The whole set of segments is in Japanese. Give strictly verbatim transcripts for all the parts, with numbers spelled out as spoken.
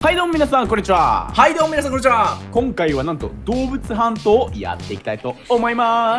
はいどうも皆さんこんにちは。 はいどうも皆さんこんにちは。 今回はなんと動物ハントをやっていきたいと思います。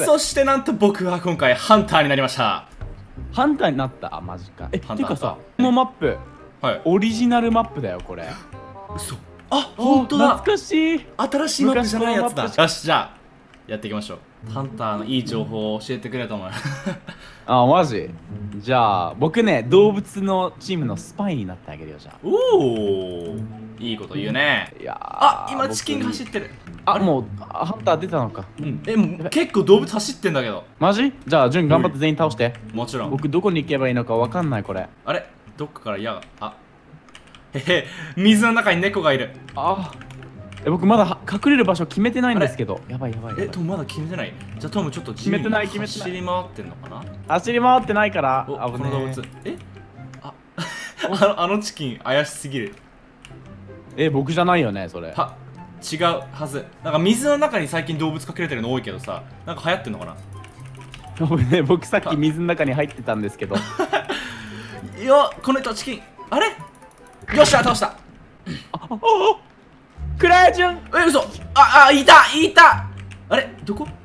そしてなんと僕は今回ハンターになりました。 ハンターになった？マジか。え、 ハンターてかさ、このマップ、 はい、 オリジナルマップだよこれ。 嘘。あ、本当だ。 懐かしい。 新しいマップじゃないやつだ。よし、じゃあやっていきましょう。ハンターのいい情報を教えてくれたのよ。 あ、マジ？じゃあ僕ね、動物のチームのスパイになってあげるよ。じゃあ。 おお、いいこと言うね。 いやー、 あ、今チキンが走ってる。 あ、もうハンター出たのか。 うん。え、もう結構動物走ってんだけど。 マジ？じゃあ順頑張って全員倒して。 もちろん。 僕どこに行けばいいのかわかんないこれ。 あれ、どっかから矢が、あ、へへ、水の中に猫がいる。 あえ、僕まだ隠れる場所決めてないんですけど。やばいやばいやばい。 え、トムまだ決めてない。じゃあトムちょっと決めてない決めてない。 走り回ってんのかな。 走り回ってないからお、 危ねえ。 この動物。え、ああのあのチキン怪しすぎる。 え、僕じゃないよねそれ。 は、違うはず。なんか水の中に最近動物隠れてるの多いけどさ、なんか流行ってんのかな。 僕ね、僕さっき水の中に入ってたんですけど。 いや、この人チキン。あれ、よっしゃ倒した。 ああクライジュン。 え、嘘。ああ、いたいた。あれ、どこ。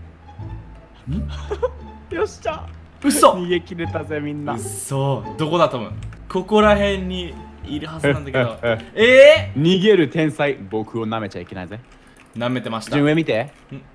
よっしゃ、 嘘。 逃げ切れたぜみんな。 嘘。どこだと思う。ここら辺にいるはずなんだけど。えー、逃げる天才、僕を舐めちゃいけないぜ。 舐めてました。 順上見て。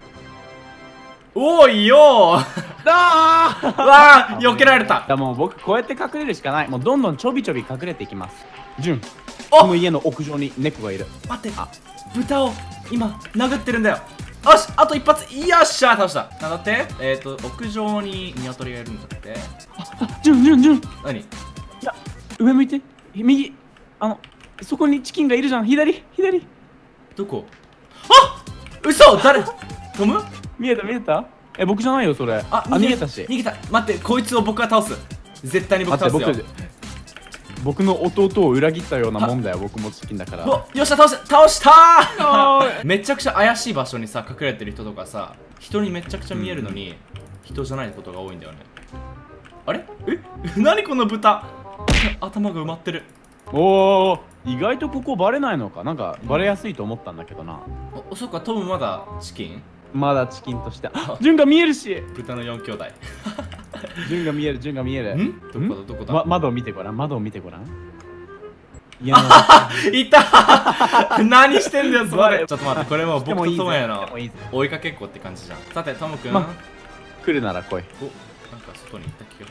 おいよー。 あーわあ、避けられた。 だもう僕こうやって隠れるしかない。もうどんどんちょびちょび隠れていきます。順、 お、 この家の屋上に猫がいる。 待って、あ、豚を今殴ってるんだよ。よし、あと一発。よっしゃ倒した。なんだって。えっ、ー、と屋上に鶏がいるんだって。 あ、順順順。 何。 いや、上向いて。右。あのそこにチキンがいるじゃん。左左。 どこ。あ、嘘。誰。トム。 見えた見えた。え、僕じゃないよそれ。 あ、 逃げたし。 逃げた。待って、こいつを僕が倒す。絶対に僕倒すよ。 僕僕の弟を裏切ったようなもんだよ。僕もチキンだから。 お、よっしゃ倒した倒したー。めちゃくちゃ怪しい場所にさ隠れてる人とかさ、人にめちゃくちゃ見えるのに、うん、人じゃないことが多いんだよね。あれ、え何この豚。頭が埋まってる。 おお、意外とここバレないのか。なんかバレやすいと思ったんだけどな。 お、そっか、トムまだチキン。 まだチキンとして。あ、順が見えるし。 豚の四兄弟。 順が見える、順が見える。 んどこだどこだ、 ま、窓を見てごらん、窓を見てごらん。 いや、いた。何してんだよそれ。ちょっと待って、これもう僕とトムヤの追いかけっこって感じじゃん。さてトムくん、ま、 来るなら来い。 お、なんか外に行った気が。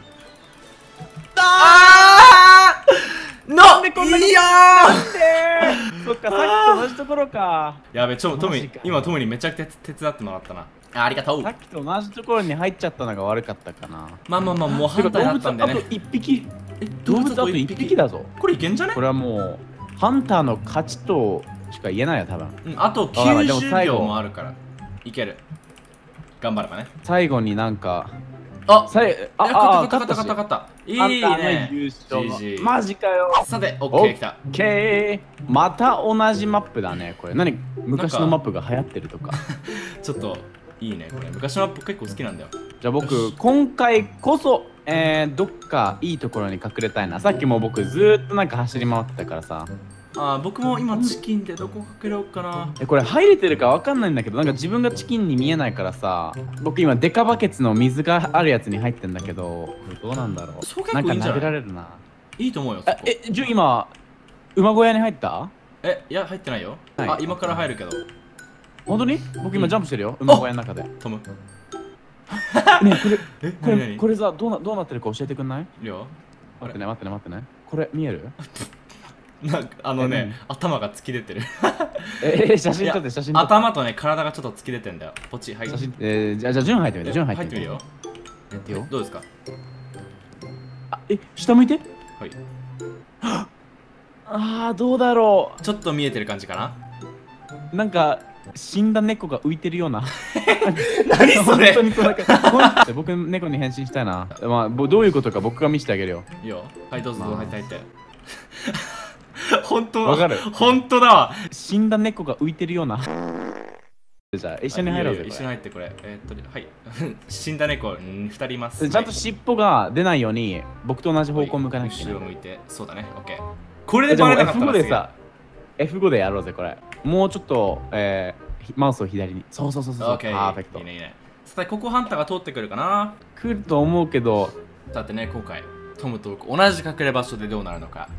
あーのでこんなに。いやー、そっか、さっきと同じところか。 やべ、ちょ、トム、今トムにめちゃくちゃ手伝ってもらったな。あ、ありがとう。 さっきと同じところに入っちゃったのが悪かったかな。 まあまあまあ、もう反対だったんでね。 あと一匹。え、動物あと一匹だぞ。 これいけんじゃね。 これはもうハンターの勝ちとしか言えないよ多分。 うん、あときゅうじゅうびょうもあるからいける。頑張ればね。 最後になんか、 あ、 さい、 あ、勝った勝った勝った勝った。いいね。 優勝。マジかよ。 さて、オッケー来た。 オッケー。また同じマップだねこれ。何、昔のマップが流行ってるとか。 ちょっといいねこれ。昔のマップ結構好きなんだよ。 じゃあ僕今回こそ、えー、どっかいいところに隠れたいな。さっきも僕ずーっとなんか走り回ってたからさ。 あ、僕も今チキンでどこ隠れようかな。 え、これ入れてるかわかんないんだけど、なんか自分がチキンに見えないからさ。僕今デカバケツの水があるやつに入ってんだけど、どうなんだろう。 そう結構いいんじゃない。なんか投げられるな。 いいと思うよ。 え、じゅ今馬小屋に入った？ え、いや入ってないよ。あ、今から入るけど。 本当に？僕今ジャンプしてるよ、馬小屋の中で。 トム。 ねこれ、これ、これさ、どうな、どうなってるか教えてくんない？ いいよ。 待ってね、待ってね、待ってね。これ見える？ なんかあのね、頭が突き出てる。 えー、写真撮って、写真撮って。 頭とね、体がちょっと突き出てんだよ。ポチ、はい。 写真、えー、じゃあ、じゃあ、順入ってみて、順入ってみて。 入ってみるよ。やってよ。どうですか？ あ、え、下向いて。 はい。 ああ、どうだろう。ちょっと見えてる感じかな。 なんか死んだ猫が浮いてるような。 何それ。 僕猫に変身したいな。まあどういうことか僕が見せてあげるよ。 いいよ。はい、どうぞどうぞ。入って入って。本当わかる。 本当だわ。 死んだ猫が浮いてるような。 じゃあ一緒に入ろうぜ。 いいよいいよ一緒に入ってこれ。えー、っと、はい。死んだ猫、ふたりいます。 ちゃんと尻尾が出ないように僕と同じ方向向かなきゃいけない。 後ろ向いて、そうだね。オッケー。これでバレなかったらエフご でさ、エフご でやろうぜ、これ。もうちょっと、えー、マウスを左に。そうそうそうそう。 オッケー。 パーフェクト。 いいね、いいね。さて、ここハンターが通ってくるかな。 来ると思うけど。 だってね、今回、トムと僕、同じ隠れ場所でどうなるのか。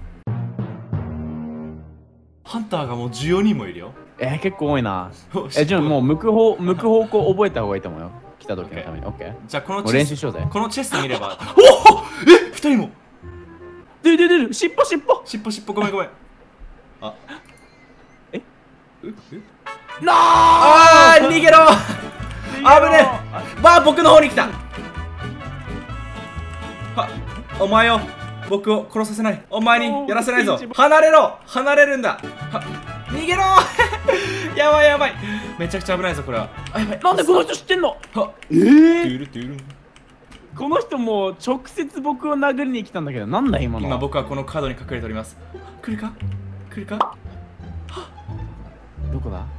ハンターがもうじゅうよにんもいるよ。 えー、結構多いな。え、じゃあもう向く方、向く方向覚えた方がいいと思うよ。来た時のために。オッケー。 じゃあこのチェス練習しようぜ。 このチェスト見れば。おおえふたりも出る出る出る尻尾尻尾尻尾尻尾ごめんごめん。あえええなあー逃げろ危ねえわあ僕の方に来たはお前を僕を殺させないお前にやらせないぞ離れろ離れるんだは逃げろやばいやばいめちゃくちゃ危ないぞこれはあやばいなんでこの人知ってんのはえー、 トゥルトゥルンこの人もう直接僕を殴りに来たんだけどなんだ今の今僕はこの角に隠れております来るか来るかどこだ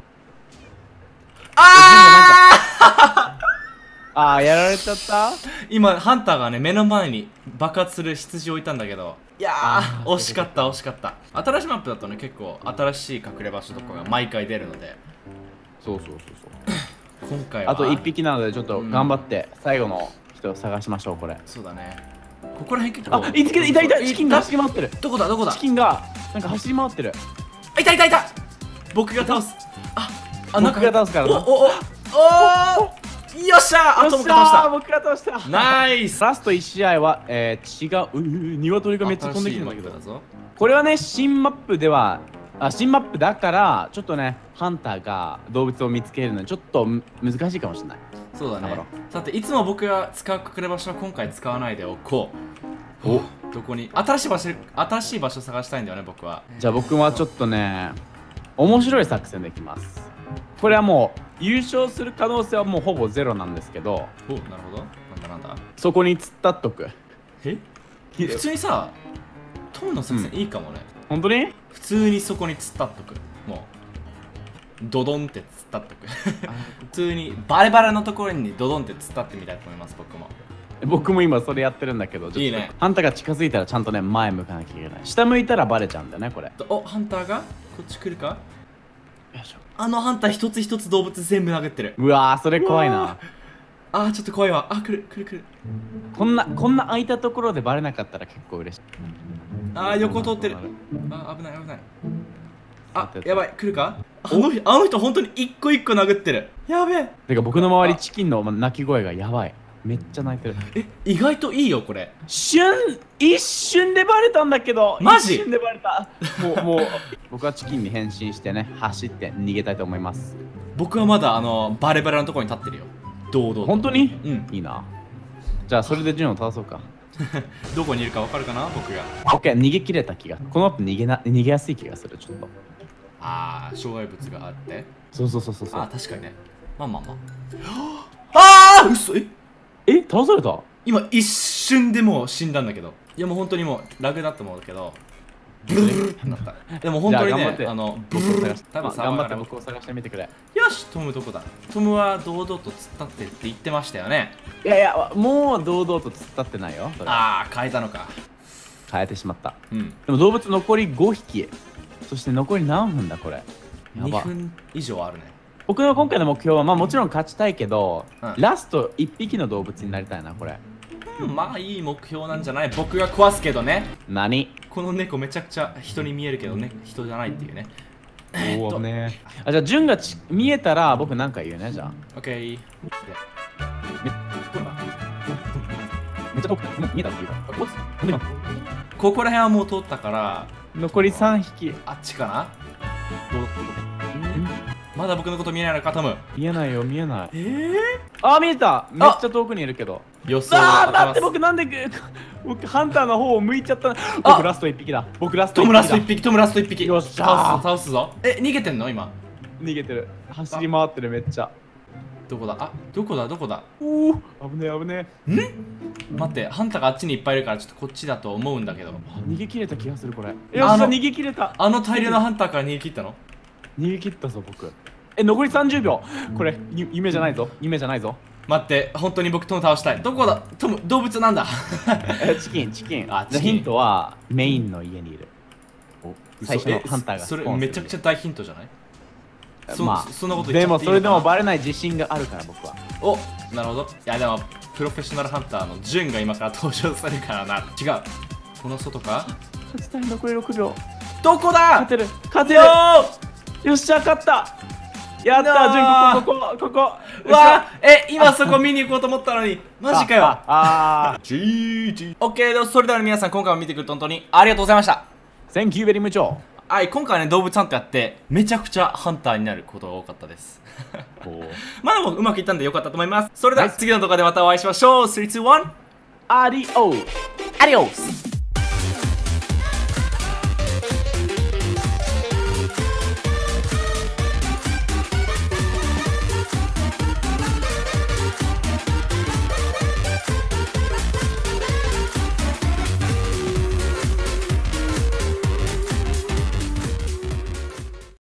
ああーやられちゃった今ハンターがね目の前に爆発する羊を置いたんだけどいやー惜しかった惜しかった新しいマップだとね結構新しい隠れ場所とかが毎回出るのでそうそうそうそう今回はあといっぴきなのでちょっと頑張って最後の人を探しましょうこれそうだねここら辺結構あいつけいたいたチキンが走り回ってるどこだどこだチキンがなんか走り回ってるいたいたいた僕が倒すああ僕が倒すからなおおおおよっしゃあと僕が倒した僕が倒したナイスラストいち試合は、えー、違ううー鶏がめっちゃ飛んできてるんだけど新しいマップだぞこれはね新マップではあ新マップだからちょっとねハンターが動物を見つけるのにちょっと難しいかもしれないそうだねだからさていつも僕が使う隠れ場所は今回使わないでおこうおどこに新しい場所新しい場所探したいんだよね僕はじゃあ僕はちょっとね面白い作戦でいきますこれはもう優勝する可能性はもうほぼゼロなんですけどおなるほどなんだなんだそこに突っ立っとくえ普通にさトムの作戦いいかもね、 本当に普通にそこに突っ立っとくもうドドンって突っ立っとく普通にバレバレのところにドドンって突っ立ってみたいと思います僕も僕も今それやってるんだけどいいねハンターが近づいたらちゃんとね前向かなきゃいけない下向いたらバレちゃうんだよねこれおハンターがこっち来るかよいしょあのハンター一つ一つ動物全部殴ってるうわーそれ怖いなあーちょっと怖いわあ来る来る来るこんなこんな空いたところでバレなかったら結構嬉しいあー横通ってるあー危ない危ないあ待ってやばい来るかあの人あの人本当に一個一個殴ってるやべえてか僕の周りチキンの鳴き声がやばいめっちゃ鳴いてるえ意外といいよこれ瞬一瞬でバレたんだけどマジ一瞬でバレたもうもう僕はチキンに変身してね走って逃げたいと思います僕はまだあのバレバレのところに立ってるよ堂々と本当にうんいいなじゃあそれで順を正そうかどこにいるかわかるかな僕がオッケー逃げ切れた気がこのマップ逃げな逃げやすい気がするちょっとああ障害物があってそうそうそうそうそうあー確かにねまあまあまああー嘘ええ倒された今一瞬でもう死んだんだけどいやもう本当にもうラグだと思うけどブルルルってなったでも本当にじゃあ頑張ってねあの僕を探して多分まあ頑張って僕僕を探してみてくれよしトムどこだトムは堂々と突っ立ってるって言ってましたよねいやいやもう堂々と突っ立ってないよそれああ変えたのか変えてしまったうんでも動物残りごひきそして残り何分だこれやにばふん以上あるね僕の今回の目標はまあもちろん勝ちたいけど、 うんラストいっぴきの動物になりたいなこれうんまあいい目標なんじゃない僕が壊すけどね何この猫めちゃくちゃ人に見えるけどね人じゃないっていうねおおねあじゃあ順がち見えたら僕なんか言うねじゃあオッケーめめっちゃ遠くて見えたっていうかこっちここら辺はもう通ったから残りさんひきあっちかなどうまだ僕のこと見えないのかトム見えないよ見えないえー、 あー見えためっちゃ遠くにいるけど予想あー当てますだって僕なんで僕ハンターの方を向いちゃった僕ラストいっぴきだ僕ラストトムラスト一だ匹トムラスト一匹よっしゃー倒す倒すぞえ逃げてんの今逃げてる走り回ってるめっちゃどこだあどこだどこだおお危ねえ危ね待ってハンターがあっちにいっぱいいるからちょっとこっちだと思うんだけどえ逃げ切れた気がするこれよっしゃあの逃げ切れたあの大量のハンターから逃げ切ったの逃げ切ったぞ僕え、残りさんじゅうびょう。これ、ゆ夢じゃないぞ。夢じゃないぞ。 待って、本当に僕トム倒したい。どこだトム、動物なんだえ、チキン、チキン。 あチキンじゃあヒントは、メインの家にいる。最初のハンターがそれスポーンするめちゃくちゃ大ヒントじゃない？そまあ、 そんなこと言っちゃっていいのかな。 でもそれでもバレない自信があるから僕は。 お、なるほど。いやでもプロフェッショナルハンターのジュンが今から登場するからな。違う、この外か。 勝ちたい。残りろくびょう。 どこだ。 勝てる、勝てる。 よよっしゃ、勝った。やったー、ジュン、ここ、ここ、ここ。 ーわあ、え、今そこ見に行こうと思ったのにマジかよ。 ああー。 ジージー。オッケー、ではそれでは皆さん今回も見てくれて本当にありがとうございました。 Thank you very much。 はい、今回はね動物ハンターやってめちゃくちゃハンターになることが多かったですまあでもうまくいったんでよかったと思います。それでは次の動画でまたお会いしましょう。スリー、ツー、ワン。 アディオ。アディオス。